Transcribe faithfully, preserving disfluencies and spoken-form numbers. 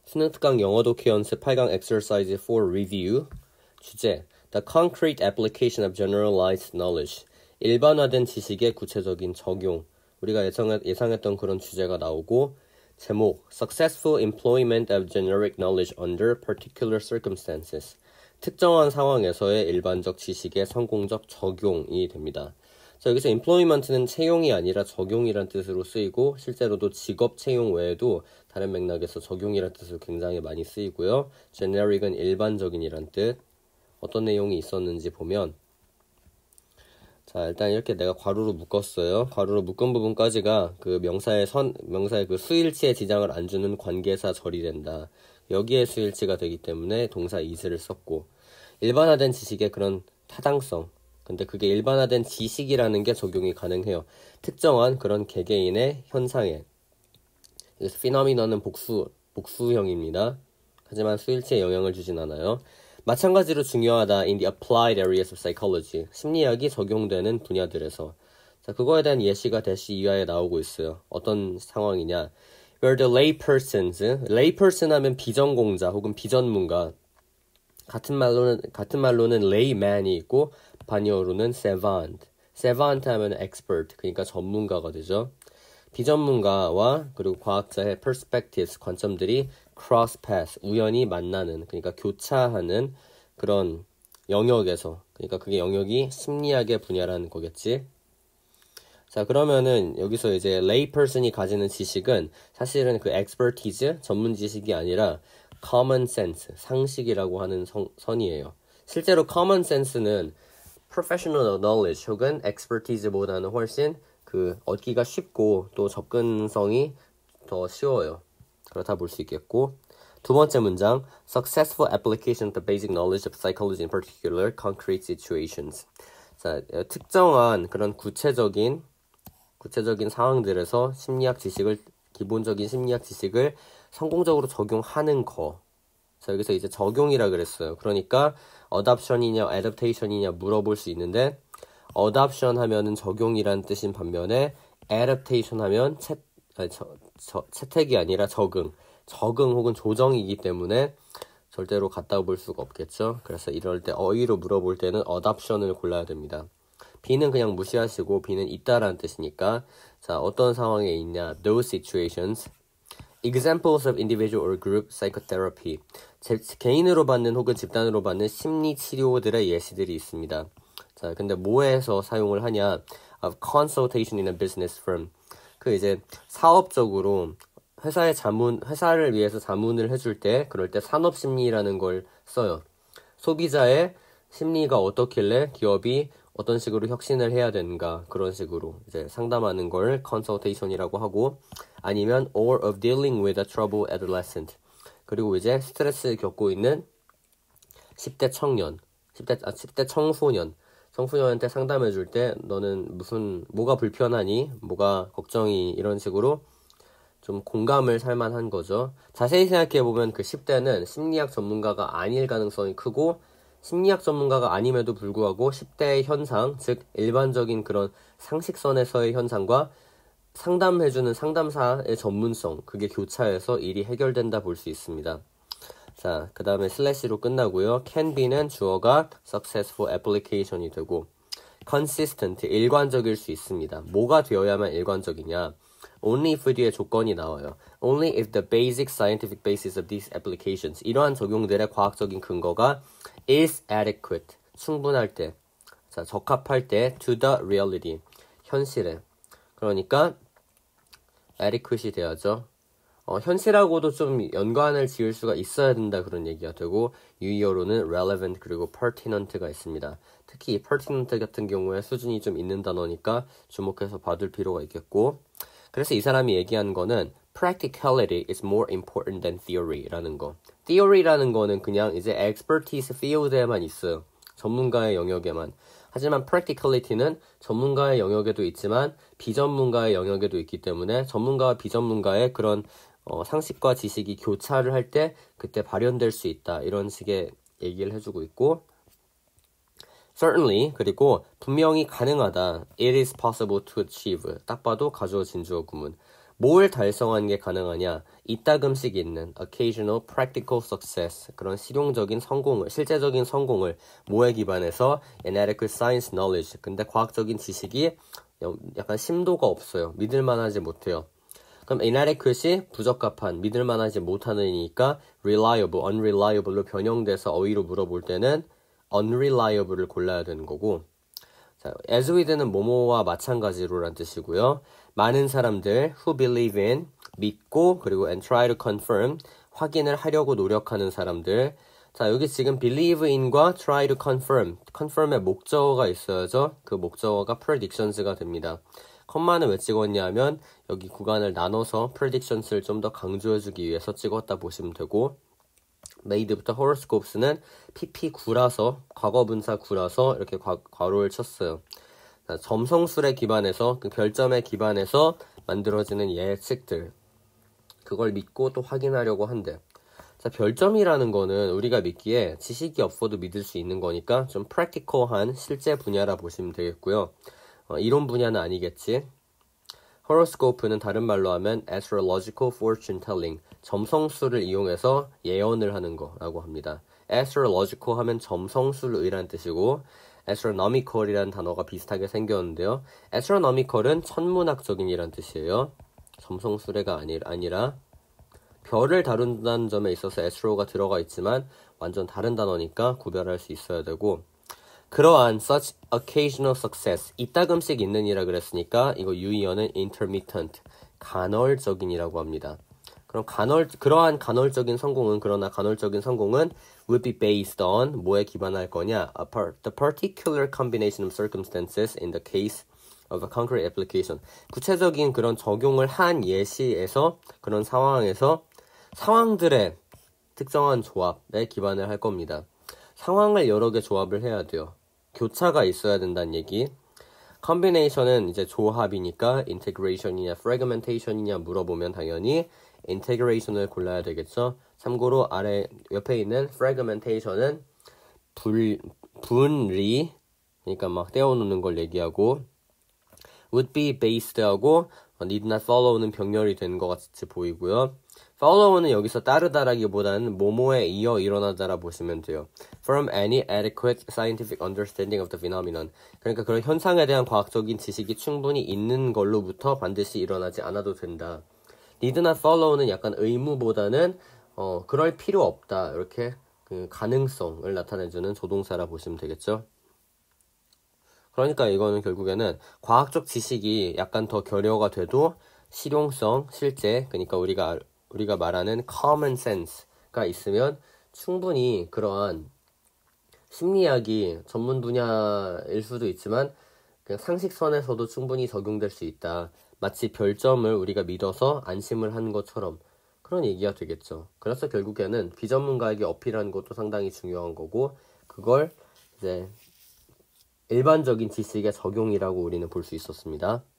수능 특강 영어 독해 연습 팔 강 exercise for review. 주제 The concrete application of generalized knowledge. 일반화된 지식의 구체적인 적용. 우리가 예상했, 예상했던 그런 주제가 나오고 제목 Successful employment of generic knowledge under particular circumstances. 특정한 상황에서의 일반적 지식의 성공적 적용이 됩니다. 자, 여기서 employment는 채용이 아니라 적용이란 뜻으로 쓰이고 실제로도 직업 채용 외에도 다른 맥락에서 적용이란 뜻으로 굉장히 많이 쓰이고요. generic은 일반적인이란 뜻. 어떤 내용이 있었는지 보면 자, 일단 이렇게 내가 괄호로 묶었어요. 괄호로 묶은 부분까지가 그 명사의 선, 명사의 그 수일치에 지장을 안 주는 관계사 절이 된다. 여기에 수일치가 되기 때문에 동사 is를 썼고, 일반화된 지식의 그런 타당성. 근데 그게 일반화된 지식이라는 게 적용이 가능해요. 특정한 그런 개개인의 현상에. 그래서 phenomenon은 복수, 복수형입니다. 하지만 수일치에 영향을 주진 않아요. 마찬가지로 중요하다 in the applied areas of psychology. 심리학이 적용되는 분야들에서. 자, 그거에 대한 예시가 대시 이하에 나오고 있어요. 어떤 상황이냐. Where the laypersons, layperson 하면 비전공자 혹은 비전문가. 같은 말로는, 같은 말로는 layman이 있고, 반영어로는 savant. savant 하면 expert, 그러니까 전문가가 되죠. 비전문가와 그리고 과학자의 perspectives, 관점들이 cross path, 우연히 만나는, 그러니까 교차하는 그런 영역에서, 그러니까 그게 영역이 심리학의 분야라는 거겠지. 자, 그러면은 여기서 이제 lay person이 가지는 지식은 사실은 그 expertise, 전문 지식이 아니라 common sense, 상식이라고 하는 성, 선이에요. 실제로 common sense는 professional knowledge 혹은 expertise보다는 훨씬 그 얻기가 쉽고 또 접근성이 더 쉬워요. 그렇다 볼 수 있겠고, 두 번째 문장 Successful application of the basic knowledge of psychology in particular concrete situations. 자, 특정한 그런 구체적인 구체적인 상황들에서 심리학 지식을 기본적인 심리학 지식을 성공적으로 적용하는 거. 자, 여기서 이제 적용이라 그랬어요. 그러니까 adoption이냐 adaptation이냐 물어볼 수 있는데 adoption 하면은 적용이란 뜻인 반면에 adaptation 하면 채, 아니, 저, 저, 채택이 아니라 적응, 적응 혹은 조정이기 때문에 절대로 같다고 볼 수가 없겠죠. 그래서 이럴 때 어휘로 물어볼 때는 adoption을 골라야 됩니다. B는 그냥 무시하시고 B는 있다라는 뜻이니까 자, 어떤 상황에 있냐. Those situations. Examples of individual or group psychotherapy. 제, 개인으로 받는 혹은 집단으로 받는 심리 치료들의 예시들이 있습니다. 자, 근데 뭐에서 사용을 하냐? Of consultation in a business firm. 그 이제 사업적으로 회사의 자문, 회사를 위해서 자문을 해줄 때, 그럴 때 산업심리라는 걸 써요. 소비자의 심리가 어떻길래 기업이 어떤 식으로 혁신을 해야 되는가, 그런 식으로 이제 상담하는 걸 consultation이라고 하고, 아니면 or of dealing with a troubled adolescent. 그리고 이제 스트레스를 겪고 있는 십 대 청년, 십 대, 아, 십 대 청소년, 청소년한테 상담해 줄 때 너는 무슨 뭐가 불편하니? 뭐가 걱정이? 이런 식으로 좀 공감을 살 만한 거죠. 자세히 생각해 보면 그 십 대는 심리학 전문가가 아닐 가능성이 크고 심리학 전문가가 아님에도 불구하고 십 대의 현상, 즉 일반적인 그런 상식선에서의 현상과 상담해주는 상담사의 전문성, 그게 교차해서 일이 해결된다 볼 수 있습니다. 자, 그 다음에 슬래시로 끝나고요. can be는 주어가 successful application이 되고 consistent, 일관적일 수 있습니다. 뭐가 되어야만 일관적이냐? only if 뒤에 조건이 나와요. only if the basic scientific basis of these applications, 이러한 적용들의 과학적인 근거가 is adequate, 충분할 때, 자, 적합할 때 to the reality, 현실에. 그러니까 adequate이 돼야죠. 어, 현실하고도 좀 연관을 지을 수가 있어야 된다, 그런 얘기가 되고, 유의어로는 relevant 그리고 pertinent가 있습니다. 특히 pertinent 같은 경우에 수준이 좀 있는 단어니까 주목해서 봐둘 필요가 있겠고, 그래서 이 사람이 얘기한 거는 practicality is more important than theory라는 거. theory라는 거는 그냥 이제 expertise field에만 있어요. 전문가의 영역에만. 하지만 practicality는 전문가의 영역에도 있지만 비전문가의 영역에도 있기 때문에 전문가와 비전문가의 그런 어, 상식과 지식이 교차를 할 때 그때 발현될 수 있다, 이런 식의 얘기를 해주고 있고, certainly, 그리고 분명히 가능하다, it is possible to achieve, 딱 봐도 가주어 진주어 구문. 뭘 달성하는 게 가능하냐? 이따금씩 있는 occasional practical success 그런 실용적인 성공을 실제적인 성공을 뭐에 기반해서 inadequate science knowledge 근데 과학적인 지식이 약간 심도가 없어요. 믿을만하지 못해요. 그럼 inadequate이 부적합한, 믿을만하지 못하는이니까 reliable, unreliable로 변형돼서 어휘로 물어볼 때는 unreliable을 골라야 되는 거고 자, as with는 뭐뭐와 마찬가지로란 뜻이고요. 많은 사람들 who believe in, 믿고 그리고 and try to confirm, 확인을 하려고 노력하는 사람들 자, 여기 지금 believe in과 try to confirm, confirm의 목적어가 있어야죠. 그 목적어가 predictions가 됩니다. 컴마는 왜 찍었냐 하면 여기 구간을 나눠서 predictions를 좀 더 강조해주기 위해서 찍었다 보시면 되고 made부터 horoscopes는 피피 구라서 과거분사 구라서 이렇게 과, 괄호를 쳤어요. 자, 점성술에 기반해서 그 별점에 기반해서 만들어지는 예측들 그걸 믿고 또 확인하려고 한대. 자, 별점이라는 거는 우리가 믿기에 지식이 없어도 믿을 수 있는 거니까 좀 practical한 실제 분야라 보시면 되겠고요. 어, 이론 분야는 아니겠지. horoscope는 다른 말로 하면 astrological fortune telling, 점성술을 이용해서 예언을 하는 거라고 합니다. astrological 하면 점성술이라는 뜻이고 astronomical이라는 단어가 비슷하게 생겼는데요. astronomical은 천문학적인 이란 뜻이에요. 점성술애가 아니, 아니라 별을 다룬다는 점에 있어서 astro가 들어가 있지만 완전 다른 단어니까 구별할 수 있어야 되고 그러한 such occasional success 이따금씩 있는이라 그랬으니까 이거 유의어는 intermittent 간헐적인이라고 합니다. 그럼 간헐 그러한 간헐적인 성공은 그러나 간헐적인 성공은 would be based on 뭐에 기반할 거냐? A part, the particular combination of circumstances in the case of a concrete application. 구체적인 그런 적용을 한 예시에서 그런 상황에서 상황들의 특정한 조합에 기반을 할 겁니다. 상황을 여러 개 조합을 해야 돼요. 교차가 있어야 된다는 얘기. combination은 이제 조합이니까 integration이냐 fragmentation이냐 물어보면 당연히 integration을 골라야 되겠죠. 참고로 아래 옆에 있는 fragmentation은 불, 분리 그러니까 막 떼어놓는 걸 얘기하고 would be based하고 need not follow는 병렬이 되는 것 같이 보이고요. follow는 여기서 따르다라기보다는 뭐뭐에 이어 일어나다라 보시면 돼요. From any adequate scientific understanding of the phenomenon. 그러니까 그런 현상에 대한 과학적인 지식이 충분히 있는 걸로부터 반드시 일어나지 않아도 된다. need not follow는 약간 의무보다는 어, 그럴 필요 없다. 이렇게 그 가능성을 나타내주는 조동사라 보시면 되겠죠. 그러니까 이거는 결국에는 과학적 지식이 약간 더 결여가 돼도 실용성, 실제, 그러니까 우리가 우리가 말하는 common sense가 있으면 충분히 그러한 심리학이 전문 분야일 수도 있지만 그냥 상식선에서도 충분히 적용될 수 있다. 마치 별점을 우리가 믿어서 안심을 하는 것처럼 그런 얘기가 되겠죠. 그래서 결국에는 비전문가에게 어필하는 것도 상당히 중요한 거고 그걸 이제 일반적인 지식의 적용이라고 우리는 볼 수 있었습니다.